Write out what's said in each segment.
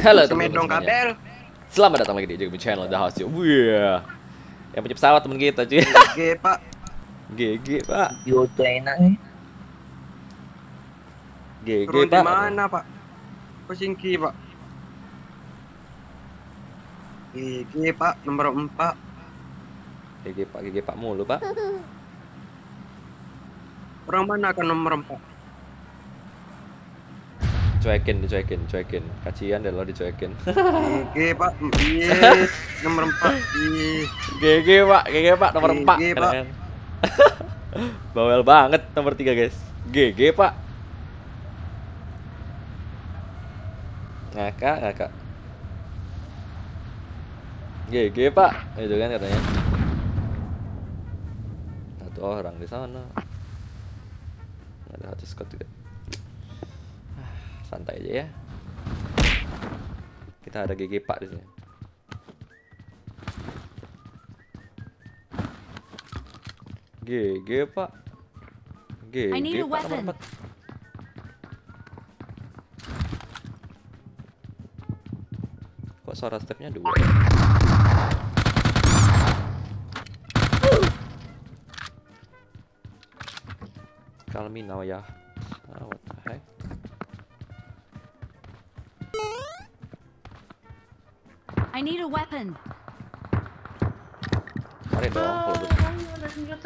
Halo Semedong teman-teman kabel. semuanya. Selamat datang lagi di Jogme Channel The House. Wih, yang punya pesawat temen kita cuy. GG pak. GG pak. Yoto enak nih. GG Turun di pak. mana pak? Posingki pak. GG pak nomor 4. GG pak mulu pak. Orang mana kan nomor 4? Cuekin. Kacian deh lo dicuekin. GG pak. Yes. Nomor 4. GG pak nomor 4. GG, Pak. Bawel banget nomor 3 guys. GG pak. Ngakak. GG pak. Itu kan katanya. Satu orang di sana. Ada satu squad juga. Santai aja ya. Kita ada GG pak di sini. GG pak. GG pak nomor 4. Kok suara stepnya 2? Call me now ya. What the heck? I need a weapon. Mari dong kalau begitu. Ada senjata.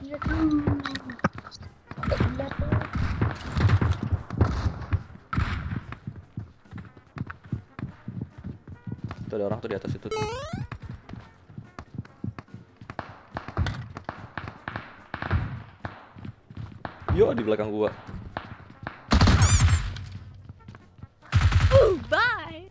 Tuh ada orang tuh di atas itu tuh. Yo di belakang gua. Bye.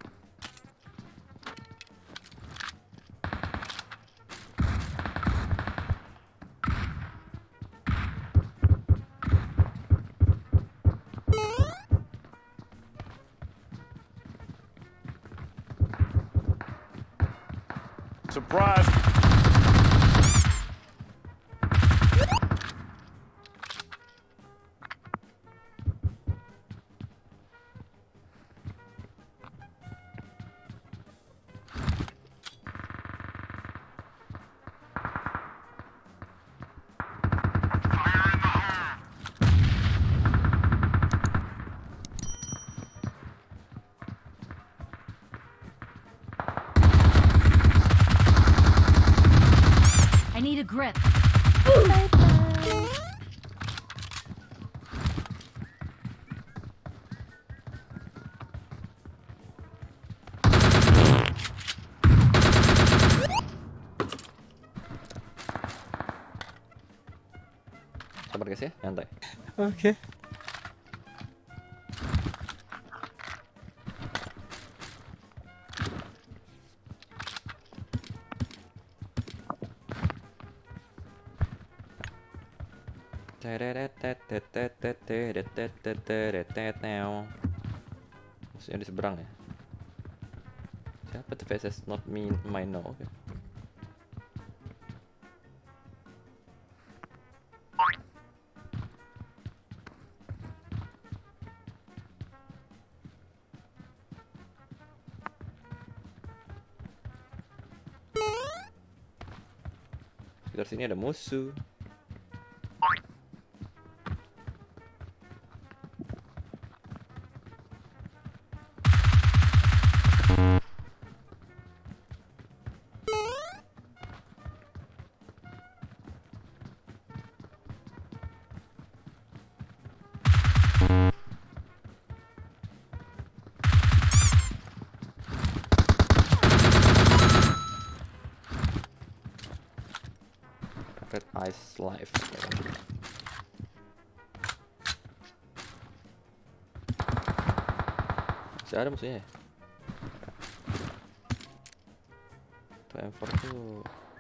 Surprise! I need a grip. Sabar guys ya, nyantai. Okay. Maksudnya di seberang ya. Siapa tuh VSS not me my no. Oke. Sekitar sini ada musuh. Red Ice Live. Masih ada musuhnya ya? Tuh M4 tuh.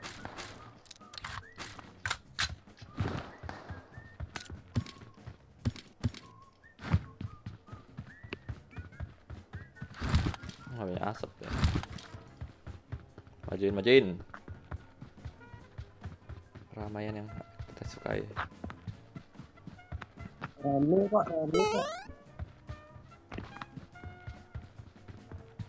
Nggak punya asap ya. Majuin. Ramaian yang kita sukai. Rame pak.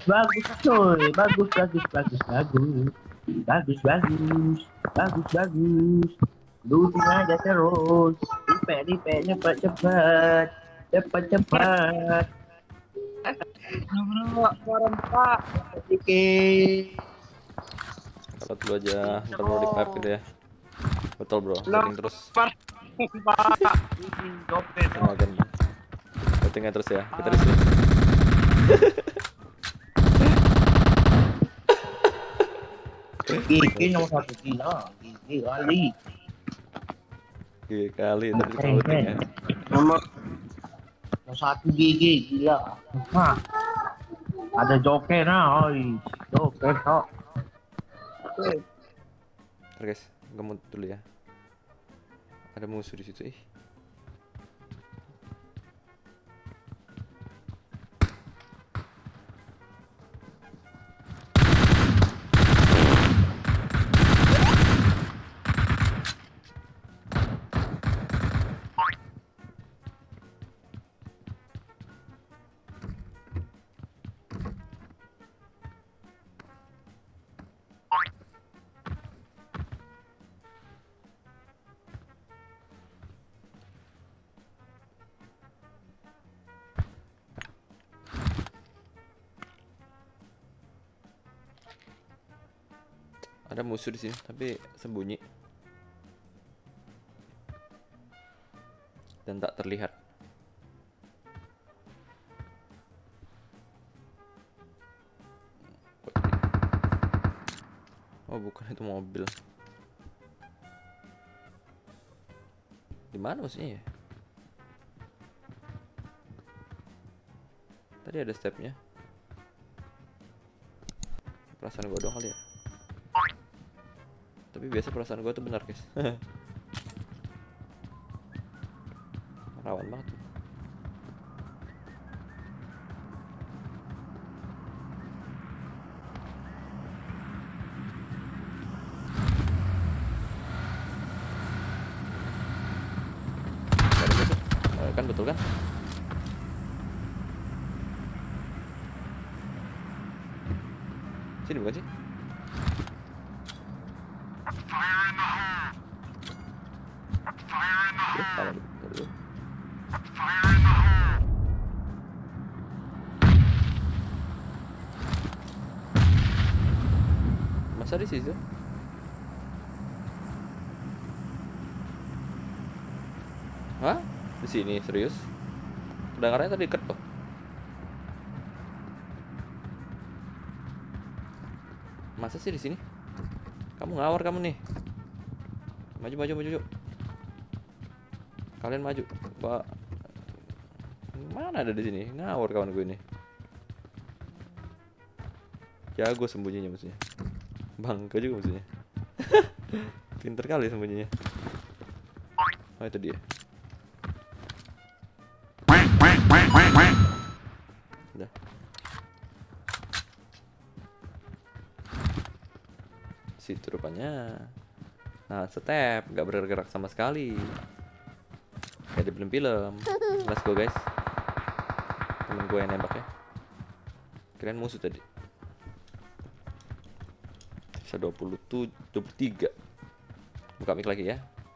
Bagus coy, bagus bagus bagus bagus. Bagus bagus. Bagus bagus. Looting aja terus. Lipe cepat cepat. Cepat cepat. Nomor Pak. Dikit. Kalau dulu aja, ntar baru di pipe gitu ya. Betul bro, looting terus. Pak. Dompet. Makan. Lootingnya terus ya. Kita di sini. Gigi nomor 1 gila. Gigi kali. Gila kali tadi kita looting ya. Nomor Nomor 1 gigi gila. Hah. Ada joker nah, oi. Joker kok. Ntar guys, gemut dulu ya. Ada musuh di situ ih. Ada musuh di sini, tapi sembunyi dan tak terlihat. Oh bukan, itu mobil. Di mana musuhnya ya? Tadi ada stepnya. Perasaan gua doang kali ya. Tapi biasa perasaan gue tuh benar guys. Rawan banget. Ada musuh. Kan betul kan? Sini bukan sih? Masa di situ? Hah? Di sini serius? Kedengarannya tadi deket loh. Masa sih di sini? Kamu ngawur kamu nih. Maju. Kalian maju. Pak. Mana ada di sini? Ngawur kawan gue ini. Jago sembunyinya maksudnya. Bangke juga maksudnya. Pinter kali sembunyinya. Oh itu dia. Udah. Situ rupanya. Nah, step nggak bergerak sama sekali. Kayak di film-film. Let's go guys. Temen gue yang nembak ya. Kirain musuh tadi. Bisa 23. Buka mic lagi ya.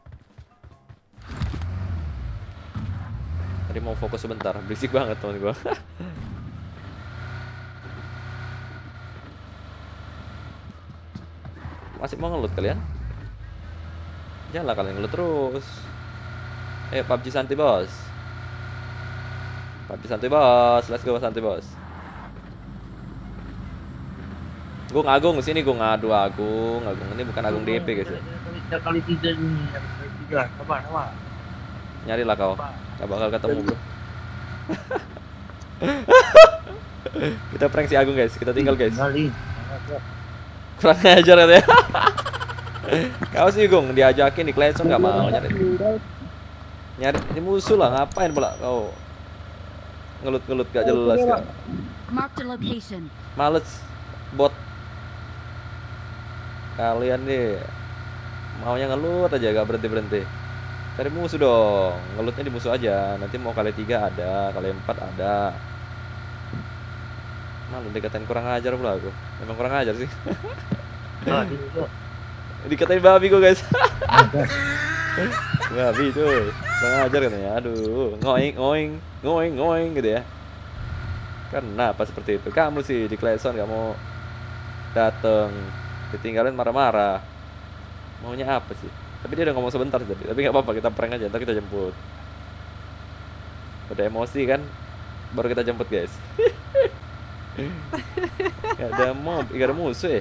Tadi mau fokus sebentar, berisik banget temen gue. Masih mau ngelut kalian? Janganlah kalian ngelut terus. PUBG santai bos. PUBG santai bos. Let's go santai bos. Gue ngagung sini, gue ngadu Agung. Ini bukan Agung DP guys ya. Kali 3 ini, kali 3. Sabar. Nyarilah kau. Gak bakal ketemu bro. Kita prank si Agung guys. Kita tinggal guys. Kurang ajar katanya. Kau sih Gung diajakin di Clayson gak mau nyari. Nyari ini musuh lah, ngapain pula kau ngelut gak jelas kan. Mark the location. Males bot. Kalian nih maunya ngelut aja gak berhenti. Cari musuh dong. Ngelutnya di musuh aja. Nanti mau kali 3 ada, kali 4 ada. Malu dikatain kurang ajar pula aku. Memang kurang ajar sih. Nah, itu. Dikatain babi gua guys. Babi tuh. Kurang ajar katanya. Aduh, ngoing gitu ya. Kenapa seperti itu? Kamu sih di Clayson gak mau dateng, ditinggalin marah-marah. Maunya apa sih? Tapi dia udah ngomong sebentar tadi. Tapi nggak apa-apa, kita prank aja. Ntar kita jemput. Udah emosi kan? Baru kita jemput guys. Gak ada musuh ya.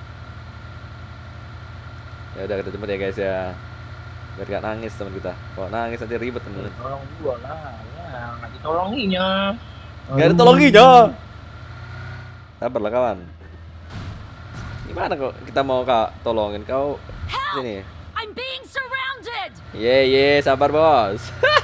Ya udah kita jemput ya guys ya. Biar gak nangis teman kita. Kalau nangis nanti ribet temen. Tolong gua lah. Ya, nggak ditolonginya. Gak ditolonginya. Sabar lah kawan. Gimana kok kita mau kak tolongin kau sini? I'm being surrounded. Ye, sabar bos.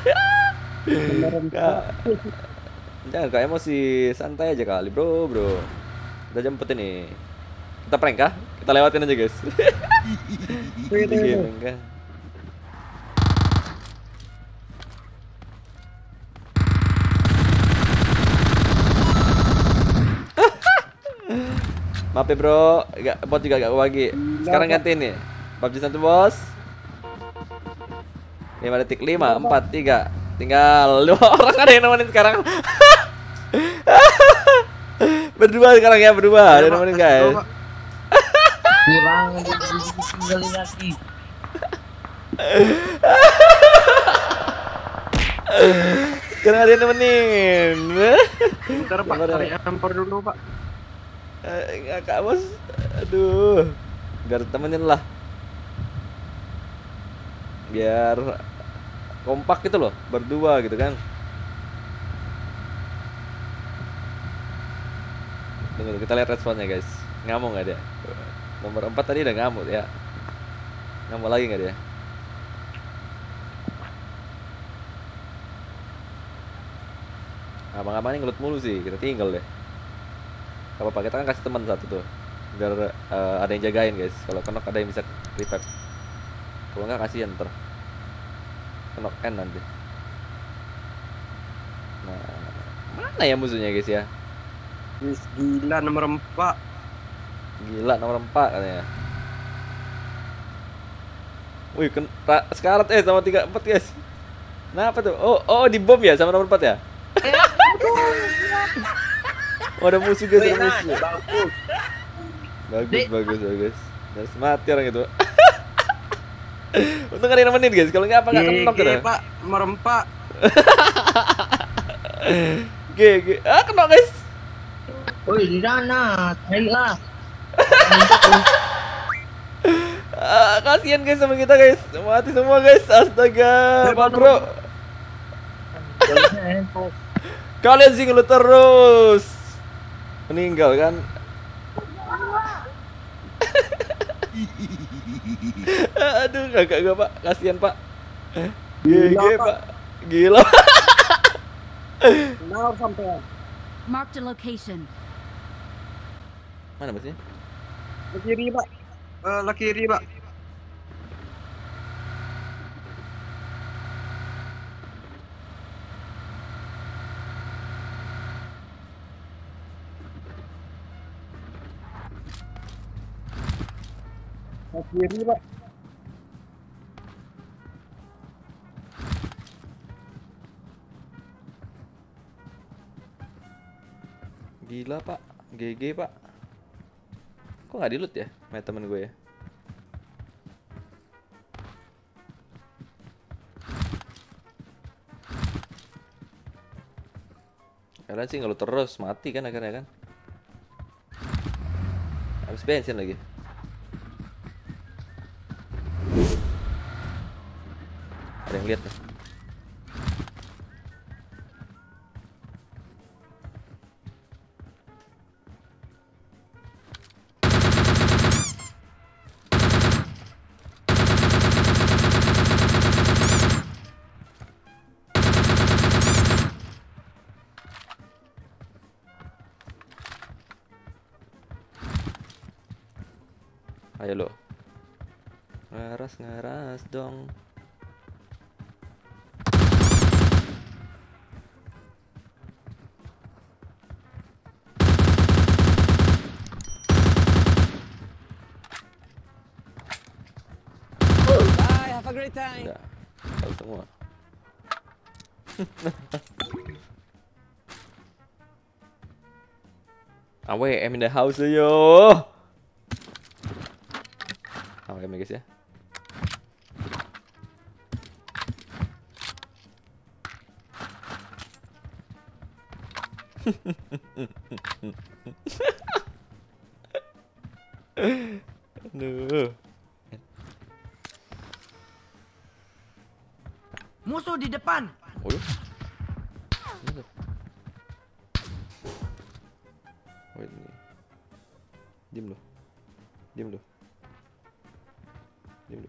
Kak, jangan kak emosi, santai aja kali bro. Kita jemput ini. Kita prank kah? Kita lewatin aja guys. Di gaming kah? Maaf ya bro, bot juga gak bagi. Sekarang ganti nih. PUBG 1 bos. 5 detik, 5, 4, 3. Tinggal 2 orang ada yang nemenin sekarang. Berdua sekarang ya, berdua. Ada nemenin guys. Kurang tinggalin lagi. Sekarang ada yang nemenin. Bentar Pak, tarik ampor dulu Pak. Kak bos. Aduh. Biar temenin lah. Biar kompak gitu loh, berdua gitu kan. Tunggu, kita lihat responnya guys. Ngamuk nggak dia? Nomor 4 tadi udah ngamuk ya. Ngamuk lagi nggak dia? Abang-abang ini ngelut mulu sih, kita tinggal deh. Gak apa-apa, kita kan kasih teman satu tuh. Biar ada yang jagain guys. Kalau kenok ada yang bisa revive. Kalau nggak kasihan ntar. Knock N nanti. Nah, mana ya musuhnya guys ya? Wis gila nomor 4. Gila nomor 4 katanya. Wih, sekarat sama 34 guys. Nah, apa tuh? Oh di bom ya sama nomor 4 ya? Oh, ada musuh guys, ada musuh. Bagus. Harus mati orang itu. Untung gak ada yang nemenin guys, kalau nggak apa nggak kenok gitu. Pak, nomor 4. GG. Kenok guys. Woi, di sana, carilah. Kasihan guys sama kita guys, mati semua guys. Astaga, Pak bro. Kalian sih ngelut terus. Meninggal kan? Aduh, gak Pak, kasihan Pak. GG Pak, gila. Nah, sampai. Marked a location. Mana masnya? Ke kiri Pak. Ke kiri Pak. Ke kiri Pak. Gila Pak, GG Pak. Kok nggak di-loot ya, sama temen gue ya? Kalian sih ngelut terus, mati kan akhirnya kan? Habis bensin lagi. Ada yang lihat nih. Ayo lo. Ngeras dong. great time. Udah, tahu semua. AWM in the house yo. AWM guys ya. Aduh. Musuh di depan. Oh, ya? Wait nih. Diam lu. Diam lu. Diam lu.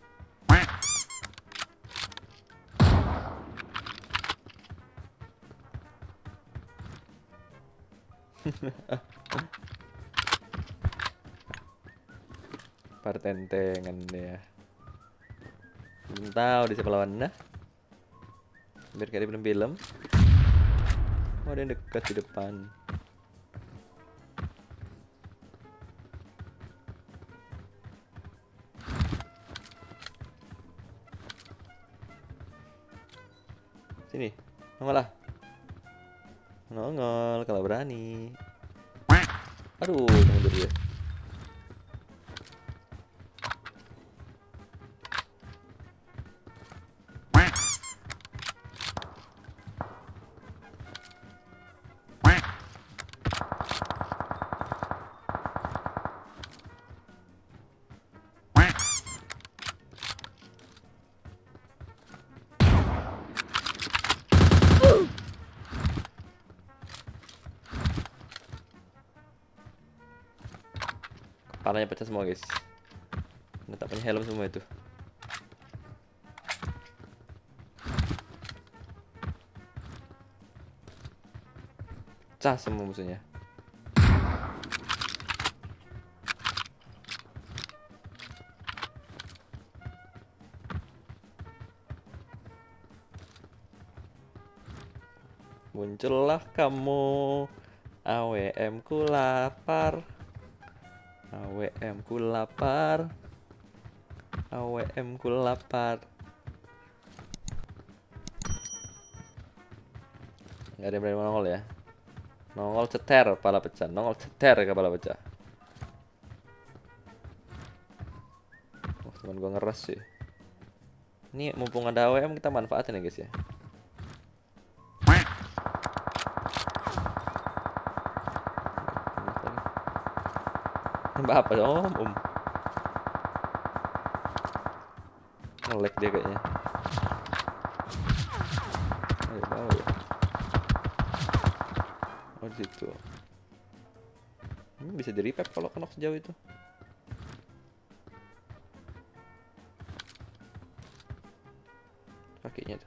Pertentengan dia. Belum tahu di siapa lawannya. Biar kayak di film-film. Oh, ada yang dekat di depan. Sini, nongol lah. Nongol kalau berani. Aduh, mundur dia. Kepalanya pecah semua guys. Udah tak punya helm semua itu. Pecah semua musuhnya. Muncullah kamu, AWM ku lapar. AWM ku lapar. AWM ku lapar. Nggak ada yang berani nongol ya. Nongol ceter kepala pecah. Nongol ceter kepala pecah. Oh, teman gua ngeres sih. Ini mumpung ada AWM kita manfaatin ya guys ya. Mbak apa? Nge-lag dia kayaknya. Ayo bawa ya. Oh di situ. Ini bisa di repair kalau kenok sejauh itu. Kakinya tuh.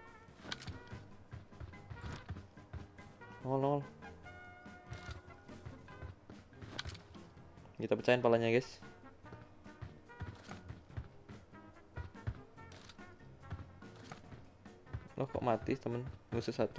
Nongol. Kita pecahin palanya guys. Loh kok mati temen musuh satu.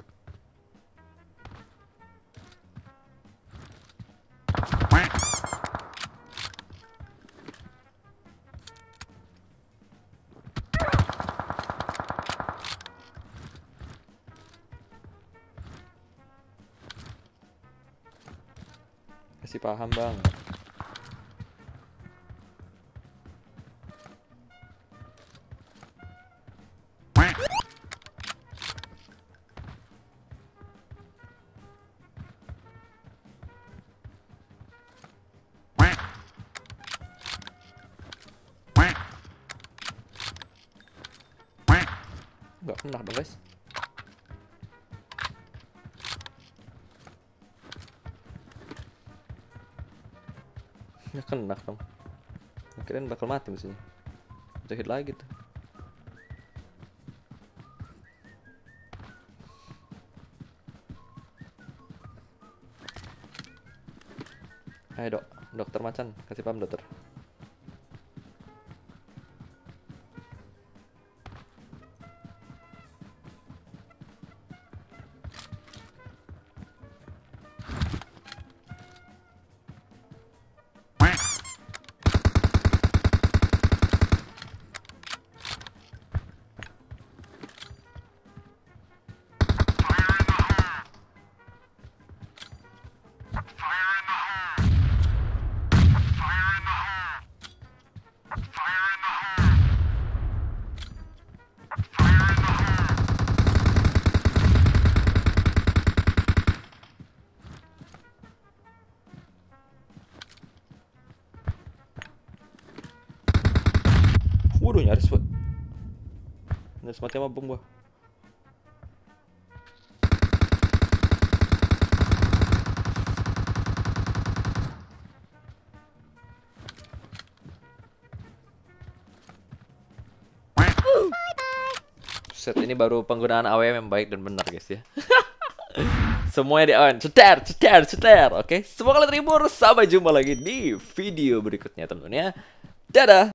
Kasih paham bang. Nggak kena dong guys. Nggak kena dong. Kirain bakal mati mesinnya. Udah hit lagi tuh. Ayo dok, dokter macan, kasih paham dokter. Waduh, nyaris, Pak. Nyaris mati sama bom gua. Set, ini baru penggunaan AWM yang baik dan benar, guys ya. Semuanya di on, cetar. Oke, semoga kalian terhibur. Sampai jumpa lagi di video berikutnya, teman-teman ya. Dadah.